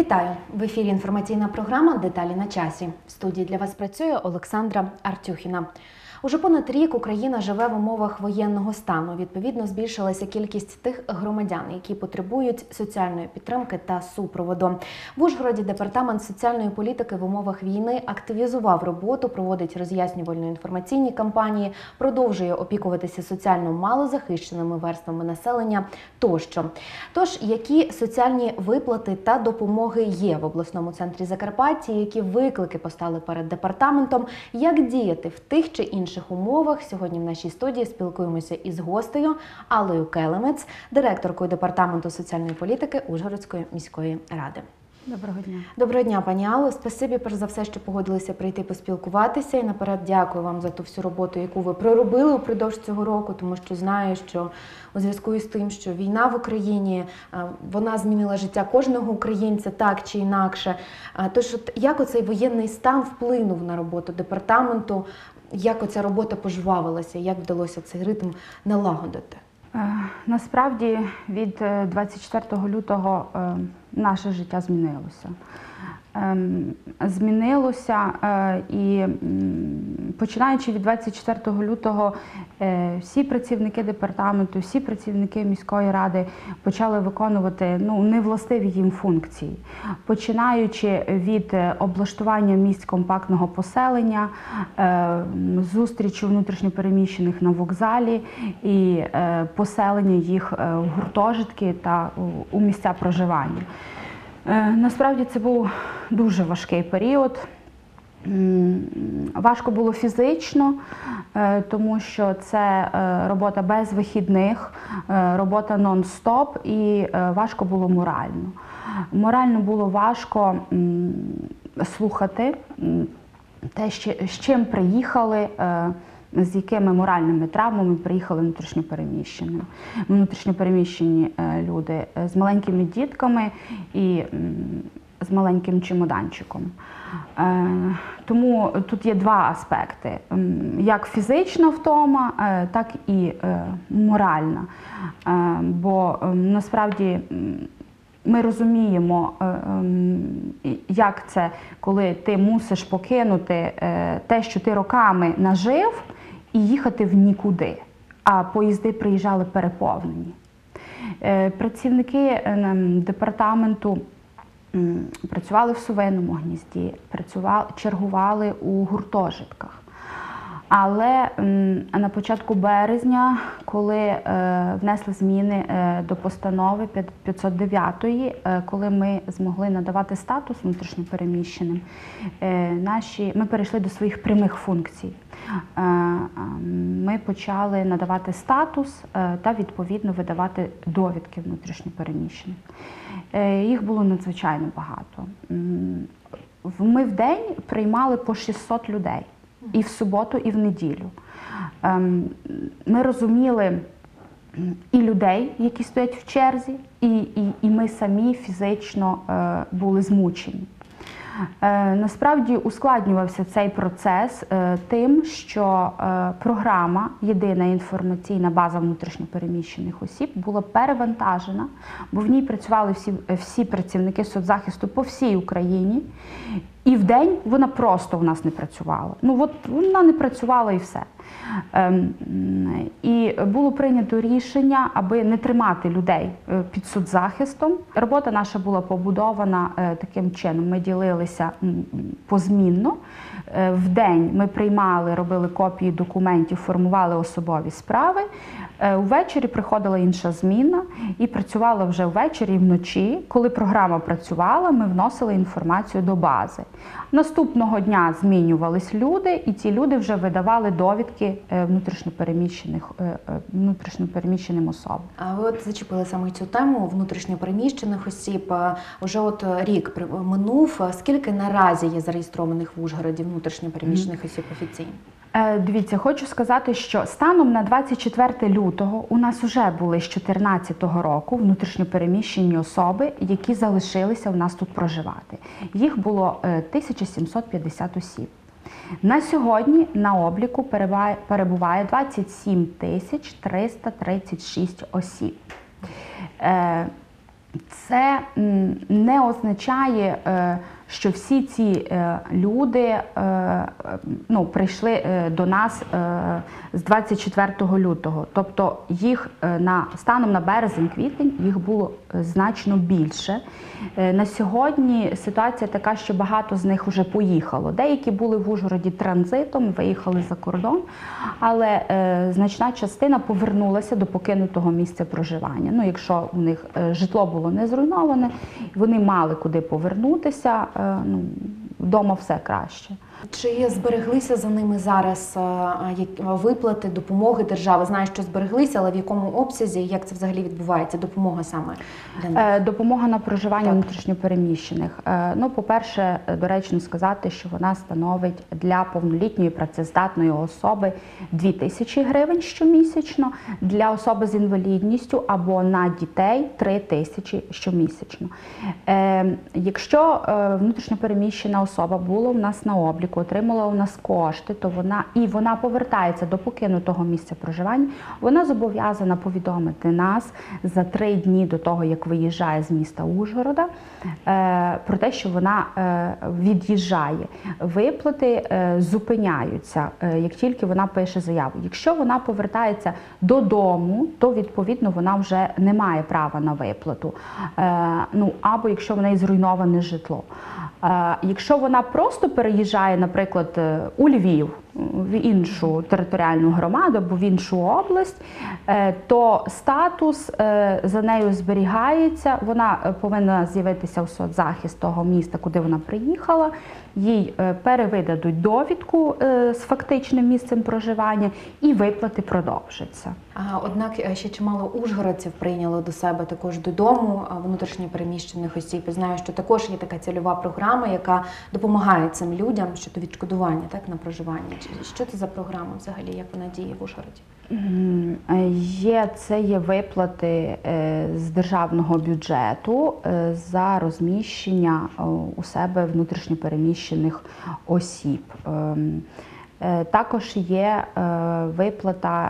Вітаю! В ефірі інформаційна програма «Деталі на часі». В студії для вас працює Олександра Артюхіна. Уже понад рік Україна живе в умовах воєнного стану. Відповідно, збільшилася кількість тих громадян, які потребують соціальної підтримки та супроводу. В Ужгороді департамент соціальної політики в умовах війни активізував роботу, проводить роз'яснювально-інформаційні кампанії, продовжує опікуватися соціально малозахищеними верствами населення тощо. Тож, які соціальні виплати та допомоги є в обласному центрі Закарпаття, які виклики постали перед департаментом, як діяти в тих чи інших умовах. Сьогодні в нашій студії спілкуємося із гостею Аллою Келемець, директоркою департаменту соціальної політики Ужгородської міської ради. Доброго дня. Доброго дня, пані Алло. Спасибі, перш за все, що погодилися прийти поспілкуватися. І наперед дякую вам за ту всю роботу, яку ви проробили упродовж цього року, тому що знаю, що у зв'язку із тим, що війна в Україні, вона змінила життя кожного українця так чи інакше. Тож, як оцей воєнний стан вплинув на роботу департаменту? Як оця робота пожвавилася? Як вдалося цей ритм налагодити? Насправді, від 24 лютого наше життя змінилося. І починаючи від 24 лютого всі працівники департаменту, всі працівники міської ради почали виконувати невластиві їм функції. Починаючи від облаштування місць компактного поселення, зустрічі внутрішньопереміщених на вокзалі і поселення їх в гуртожитки та у місця проживання. Насправді це був дуже важкий період. Важко було фізично, тому що це робота без вихідних, робота нон-стоп, і важко було морально. Морально було важко слухати те, з чим приїхали, з якими моральними травмами приїхали внутрішньопереміщені люди з маленькими дітками і з маленьким чемоданчиком. Тому тут є два аспекти: як фізична втома, так і моральна. Бо насправді ми розуміємо, як це, коли ти мусиш покинути те, що ти роками нажив, і їхати в нікуди, а поїзди приїжджали переповнені. Працівники департаменту працювали в Совиному Гнізді, чергували у гуртожитках. Але на початку березня, коли внесли зміни до постанови 509, коли ми змогли надавати статус внутрішньопереміщеним, ми перейшли до своїх прямих функцій. Ми почали надавати статус та, відповідно, видавати довідки внутрішньопереміщених. Їх було надзвичайно багато. Ми в день приймали по 600 людей. І в суботу, і в неділю. Ми розуміли і людей, які стоять в черзі, і ми самі фізично були змучені. Насправді ускладнювався цей процес тим, що програма «Єдина інформаційна база внутрішньопереміщених осіб» була перевантажена, бо в ній працювали всі працівники соцзахисту по всій Україні. І вдень вона просто в нас не працювала. Вона не працювала і все. І було прийнято рішення, аби не тримати людей під соцзахистом. Робота наша була побудована таким чином. Ми ділилися позмінно. Вдень ми приймали, робили копії документів, формували особові справи. Ввечері приходила інша зміна і працювала вже ввечері і вночі. Коли програма працювала, ми вносили інформацію до бази. Наступного дня змінювались люди, і ці люди вже видавали довідки внутрішньопереміщеним особам. А ви зачепили саме цю тему внутрішньопереміщених осіб. Уже рік минув. Скільки наразі є зареєстрованих в Ужгороді внутрішньопереміщених осіб офіційно? Дивіться, хочу сказати, що станом на 24 лютого у нас вже були з 2014 року внутрішньопереміщені особи, які залишилися у нас тут проживати. Їх було 1750 осіб. На сьогодні на обліку перебуває 27 336 осіб. це не означає, що всі ці люди прийшли до нас з 24 лютого. Тобто їх станом на березень-квітень їх було значно більше. На сьогодні ситуація така, що багато з них вже поїхало. Деякі були в Ужгороді транзитом, виїхали за кордон, але значна частина повернулася до покинутого місця проживання. Ну, якщо у них житло було не зруйноване, вони мали куди повернутися, вдома все краще. Чи збереглися за ними зараз виплати, допомоги держави? Знаю, що збереглися, але в якому обсязі, як це взагалі відбувається, допомога саме для них? Допомога на проживання внутрішньопереміщених. По-перше, доречно сказати, що вона становить для повнолітньої працездатної особи 2000 гривень щомісячно, для особи з інвалідністю або на дітей 3000 щомісячно. Якщо внутрішньопереміщена особа була в нас на обліку, отримала у нас кошти, то вона повертається до покинутого місця проживання, вона зобов'язана повідомити нас за 3 дні до того, як виїжджає з міста Ужгорода, про те, що вона від'їжджає. Виплати зупиняються, як тільки вона пише заяву. Якщо вона повертається додому, то відповідно вона вже не має права на виплату. Або якщо в неї зруйноване житло. Якщо вона просто переїжджає, наприклад, у Львів, в іншу територіальну громаду або в іншу область, то статус за нею зберігається, вона повинна з'явитися у соцзахист того міста, куди вона приїхала, їй перевидадуть довідку з фактичним місцем проживання і виплати продовжаться. Однак ще чимало ужгородців прийняло до себе також додому внутрішньопереміщених осіб. Знаю, що також є така цільова програма, яка допомагає цим людям щодо відшкодування на проживання. Що це за програма взагалі, як вона діє в Ужгороді? Це є виплати з державного бюджету за розміщення у себе внутрішньопереміщених осіб. Також є виплата,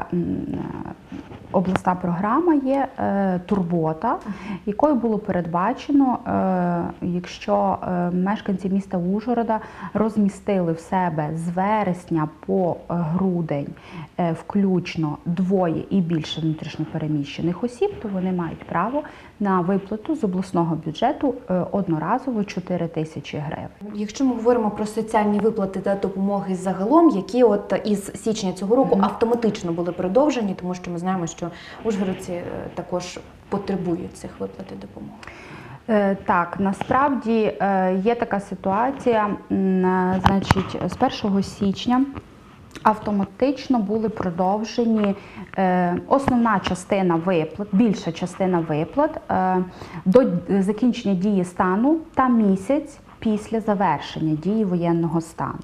обласна програма є «Турбота», якою було передбачено, якщо мешканці міста Ужгорода розмістили в себе з вересня по грудень включно 2 і більше внутрішньопереміщених осіб, то вони мають право на виплату з обласного бюджету одноразово 4000 гривень. Якщо ми говоримо про соціальні виплати та допомоги загалом, які із січня цього року автоматично були продовжені, тому що ми знаємо, що ужгородці також потребують цих виплат і допомоги. Так, насправді є така ситуація, значить, з 1 січня автоматично були продовжені основна частина виплат, більша частина виплат до закінчення дії стану та місяць після завершення дії воєнного стану.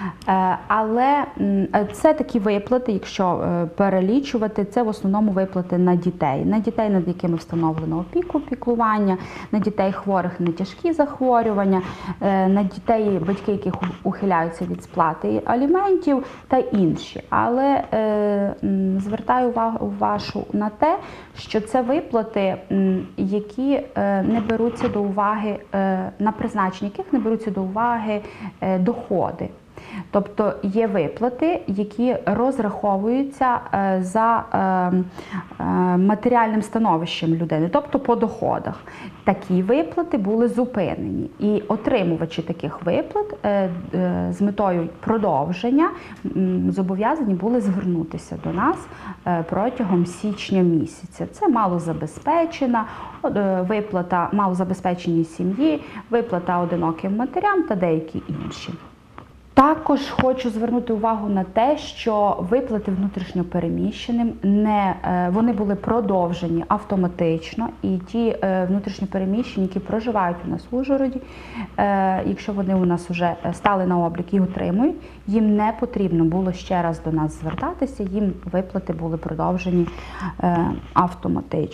Але це такі виплати, якщо перелічувати, це в основному виплати на дітей, над якими встановлено опіку, піклування, на дітей хворих на тяжкі захворювання, на дітей, батьки яких ухиляються від сплати аліментів та інші. Але звертаю увагу вашу на те, що це виплати, які не беруться до уваги, на призначення яких не беруться до уваги доходи. Тобто є виплати, які розраховуються за матеріальним становищем людини, тобто по доходах. Такі виплати були зупинені. І отримувачі таких виплат з метою продовження зобов'язані були звернутися до нас протягом січня місяця. Це малозабезпечена виплата малозабезпеченій сім'ї, виплата одиноким матерям та деякі інші. Також хочу звернути увагу на те, що виплати внутрішньопереміщеним вони були продовжені автоматично, і ті внутрішньопереміщені, які проживають у нас в Ужгороді, якщо вони у нас вже стали на облік і отримують, їм не потрібно було ще раз до нас звертатися, їм виплати були продовжені автоматично.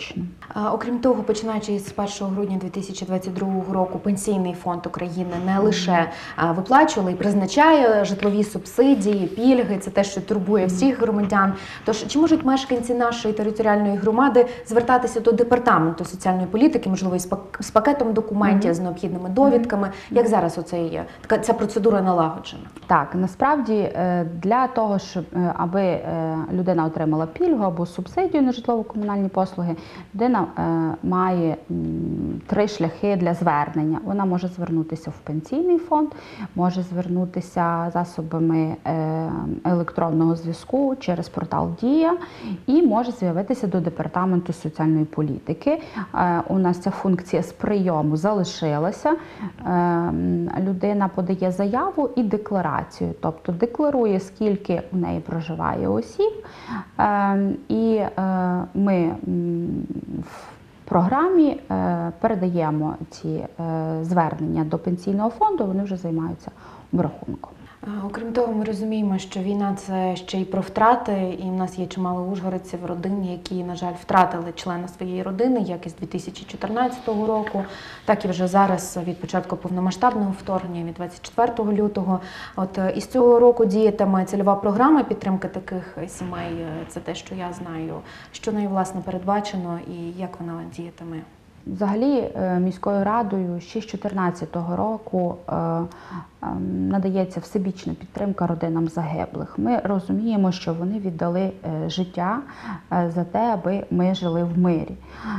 Окрім того, починаючи з 1 грудня 2022 року, Пенсійний фонд України не лише виплачували і призначає житлові субсидії, пільги, це те, що турбує всіх громадян. Тож, чи можуть мешканці нашої територіальної громади звертатися до департаменту соціальної політики, можливо, з пакетом документів, з необхідними довідками? Як зараз ця процедура налагоджена? Так, насправді для того, щоб аби людина отримала пільгу або субсидію на житлово-комунальні послуги, людина має 3 шляхи для звернення. Вона може звернутися в пенсійний фонд, може звернутися засобами електронного зв'язку через портал Дія і може з'явитися до департаменту соціальної політики. У нас ця функція з прийому залишилася. Людина подає заяву і декларацію, тобто декларує, скільки у неї проживає осіб, і ми в програмі передаємо ці звернення до пенсійного фонду, вони вже займаються обрахунком. Окрім того, ми розуміємо, що війна – це ще й про втрати, і в нас є чимало ужгородців, родин, які, на жаль, втратили члена своєї родини, як із 2014 року, так і вже зараз від початку повномасштабного вторгнення, від 24 лютого. От із цього року діятиме цільова програма підтримки таких сімей, це те, що я знаю. Що нею, власне, передбачено і як вона діятиме? Взагалі, міською радою ще з 2014 року надається всебічна підтримка родинам загиблих. Ми розуміємо, що вони віддали життя за те, аби ми жили в мирі.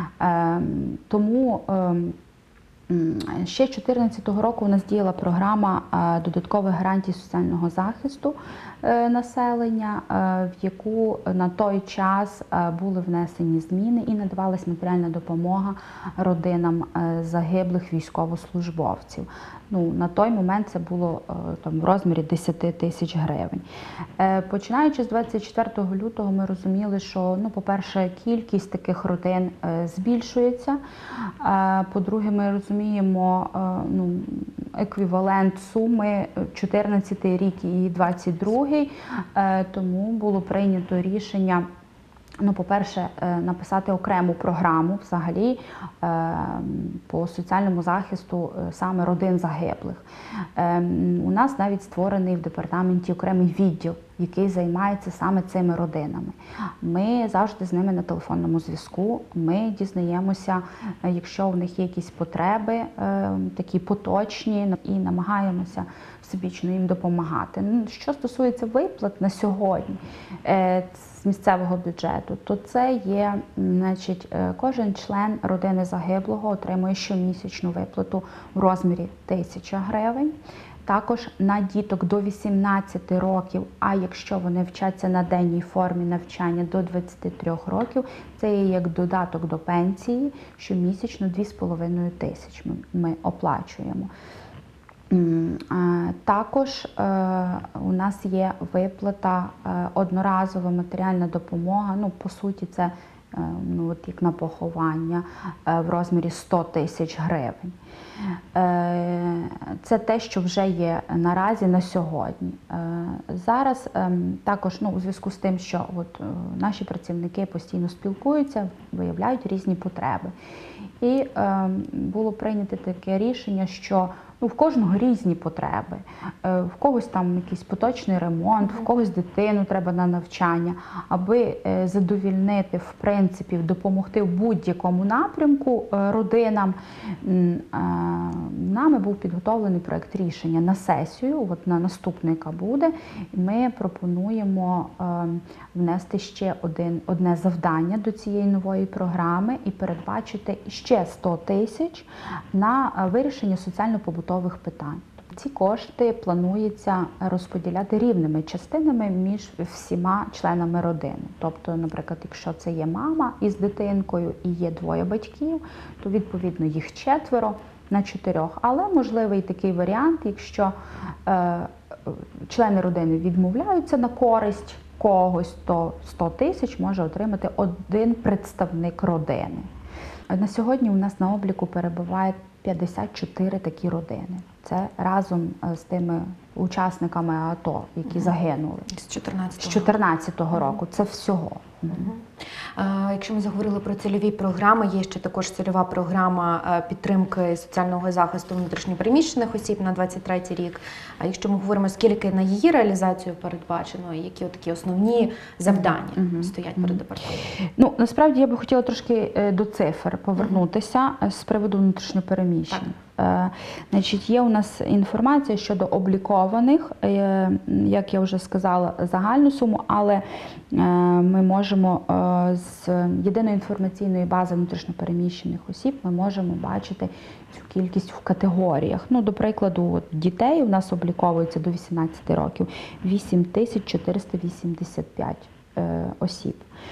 Тому ще з 2014 року у нас діяла програма додаткових гарантій соціального захисту населення, в яку на той час були внесені зміни і надавалась матеріальна допомога родинам загиблих військовослужбовців. На той момент це було в розмірі 10 тисяч гривень. Починаючи з 24 лютого ми розуміли, що, по-перше, кількість таких родин збільшується, по-друге, ми розуміємо еквівалент суми 14 рік і 22, тому було прийнято рішення, по-перше, написати окрему програму взагалі по соціальному захисту саме родин загиблих. У нас навіть створений в департаменті окремий відділ, який займається саме цими родинами. Ми завжди з ними на телефонному зв'язку, ми дізнаємося, якщо в них є якісь потреби, такі поточні, і намагаємося всебічно їм допомагати. Що стосується виплат на сьогодні з місцевого бюджету, то це є, кожен член родини загиблого отримує щомісячну виплату в розмірі 1000 гривень. Також на діток до 18 років, а якщо вони вчаться на денній формі навчання до 23 років, це є як додаток до пенсії, щомісячно 2500 ми оплачуємо. Також у нас є виплата, одноразова матеріальна допомога, по суті це як на поховання, в розмірі 100 тисяч гривень. Це те, що вже є наразі на сьогодні. Зараз також у зв'язку з тим, що наші працівники постійно спілкуються, виявляють різні потреби. І було прийнято таке рішення, що в кожного різні потреби. В когось там якийсь поточний ремонт, в когось дитину треба на навчання. Аби задовільнити, в принципі, допомогти в будь-якому напрямку родинам, нами був підготовлений проект рішення на сесію, на наступну, яка буде. Ми пропонуємо внести ще одне завдання до цієї нової програми і передбачити ще 100 тисяч на вирішення соціально-побутових питань. Ці кошти планується розподіляти рівними частинами між всіма членами родини. Тобто, наприклад, якщо це є мама із дитинкою і є 2 батьків, то відповідно їх 4 на 4. Але можливий такий варіант, якщо члени родини відмовляються на користь когось, то 100 тисяч може отримати один представник родини. На сьогодні у нас на обліку перебуває 54 такі родини. Це разом з тими учасниками АТО, які загинули. З 14-го. З 14-го року. Це всього. Якщо ми заговорили про цільові програми, є ще також цільова програма підтримки соціального захисту внутрішньопереміщених осіб на 23-й рік. А якщо ми говоримо, скільки на її реалізацію передбачено, і які такі основні завдання стоять перед департаментом? Ну, насправді я би хотіла трошки до цифр повернутися з приводу внутрішньопереміщених. Значить, є у нас інформація щодо облікованих, як я вже сказала, загальну суму, але ми можемо з єдиної інформаційної бази внутрішньопереміщених осіб ми можемо бачити цю кількість в категоріях. Ну, до прикладу, дітей у нас обліковується до 18 років 8485 осіб.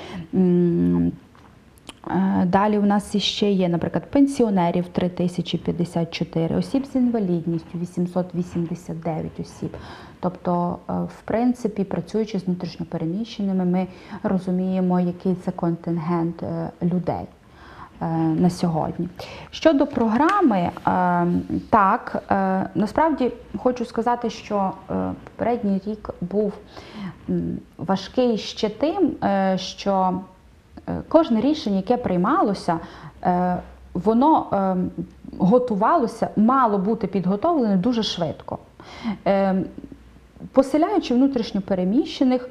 Далі у нас ще є, наприклад, пенсіонерів 3054, осіб з інвалідністю 889 осіб. Тобто, в принципі, працюючи з внутрішньопереміщеними, ми розуміємо, який це контингент людей на сьогодні. Щодо програми, так, насправді хочу сказати, що попередній рік був важкий ще тим, що кожне рішення, яке приймалося, воно готувалося, мало бути підготовлене дуже швидко. Поселяючи внутрішньопереміщених,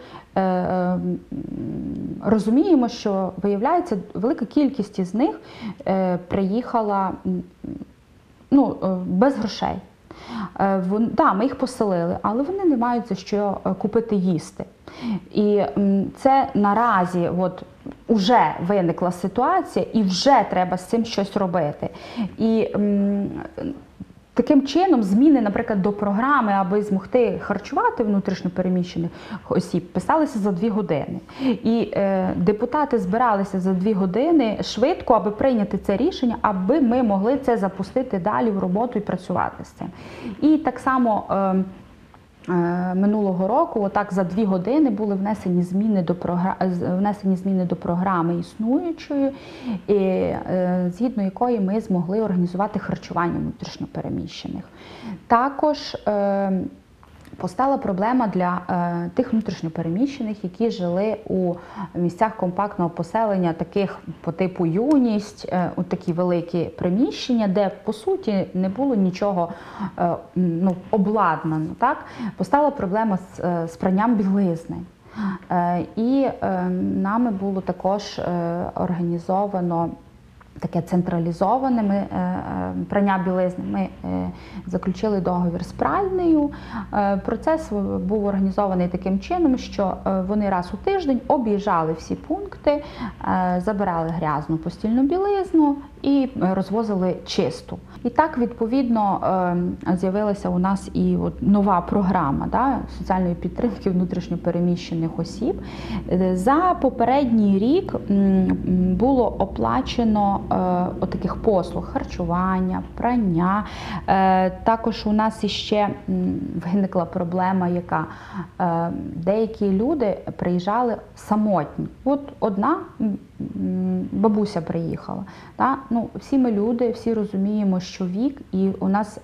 розуміємо, що, виявляється, велика кількість із них приїхала без грошей. Ми їх поселили, але вони не мають за що купити їсти. І це наразі вже виникла ситуація, і вже треба з цим щось робити. І таким чином зміни, наприклад, до програми, аби змогти харчувати внутрішньопереміщених осіб, писалися за 2 години. І депутати збиралися за 2 години швидко, аби прийняти це рішення, аби ми могли це запустити далі в роботу і працювати з цим. І так само минулого року, отак за 2 години були внесені зміни до програми існуючої, згідно якої ми змогли організувати харчування внутрішньопереміщених. Також постала проблема для тих внутрішньопереміщених, які жили у місцях компактного поселення, таких по типу Юність, такі великі приміщення, де, по суті, не було нічого обладнано. Так? Постала проблема з пранням білизни. І нами було також організовано таке централізоване прання білизни. Ми заключили договір з пральнею. Процес був організований таким чином, що вони раз у тиждень об'їжджали всі пункти, забирали грязну постільну білизну і розвозили чисту. І так, відповідно, з'явилася у нас і нова програма соціальної підтримки внутрішньопереміщених осіб. За попередній рік було оплачено таких послуг: харчування, прання. Також у нас іще виникла проблема, яка деякі люди приїжджали самотні. Одна бабуся приїхала. Всі ми люди, всі розуміємо, що вік, і у нас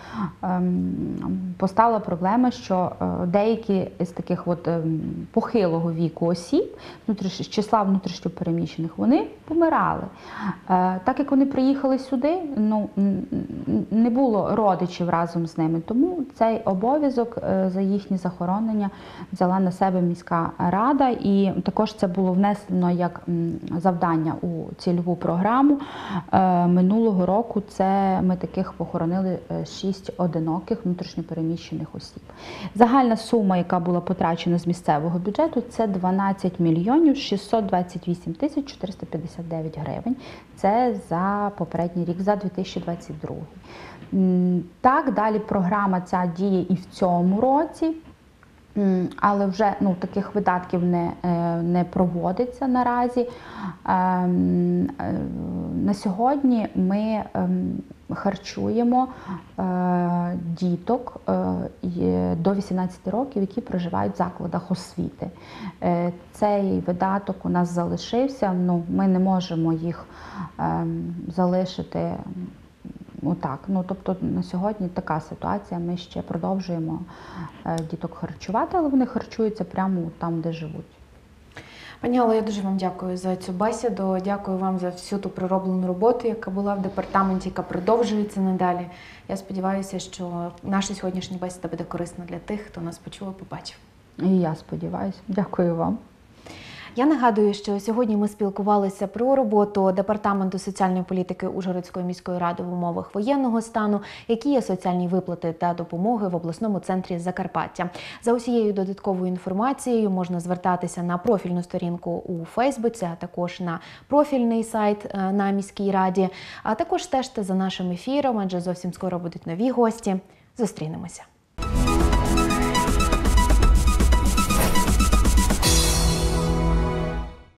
постала проблема, що деякі з таких похилого віку осіб, з числа внутрішньопереміщених, вони помирали. Так як вони приїхали сюди, не було родичів разом з ними, тому цей обов'язок за їхнє захоронення взяла на себе міська рада, і також це було внесено як завдання у цільову програму. Минулого року ми таких похоронили 6 одиноких внутрішньопереміщених осіб. Загальна сума, яка була потрачена з місцевого бюджету, це 12 мільйонів 628 тисяч 459 гривень. Це за попередній рік, за 2022. Так, далі програма ця діє і в цьому році. Але вже таких видатків не проводиться наразі. На сьогодні ми харчуємо діток до 18 років, які проживають в закладах освіти. Цей видаток у нас залишився, ми не можемо їх залишити Отак. Ну, тобто на сьогодні така ситуація. Ми ще продовжуємо діток харчувати, але вони харчуються прямо там, де живуть. Пані Алло, я дуже вам дякую за цю бесіду. Дякую вам за всю ту пророблену роботу, яка була в департаменті, яка продовжується надалі. Я сподіваюся, що наша сьогоднішня бесіда буде корисна для тих, хто нас почув і побачив. І я сподіваюся. Дякую вам. Я нагадую, що сьогодні ми спілкувалися про роботу Департаменту соціальної політики Ужгородської міської ради в умовах воєнного стану, які є соціальні виплати та допомоги в обласному центрі Закарпаття. За усією додатковою інформацією можна звертатися на профільну сторінку у Фейсбуці, а також на профільний сайт на міській раді, а також стежте за нашим ефіром, адже зовсім скоро будуть нові гості. Зустрінемося.